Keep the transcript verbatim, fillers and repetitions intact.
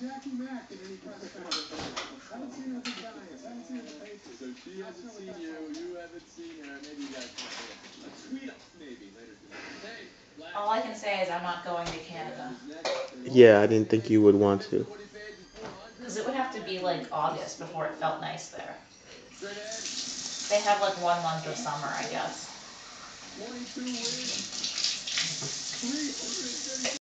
Jackie Mack in any press conference. Haven't seen her with the Giants. Haven't seen her with the Patriots. So she hasn't seen you, you haven't seen her, maybe you guys can a tweet up maybe later today. Hey, all I can say is I'm not going to Canada. Yeah, I didn't think you would want to. Because it would have to be like August before it felt nice there. They have like one month of summer, I guess. twenty-two wins, three hundred thirty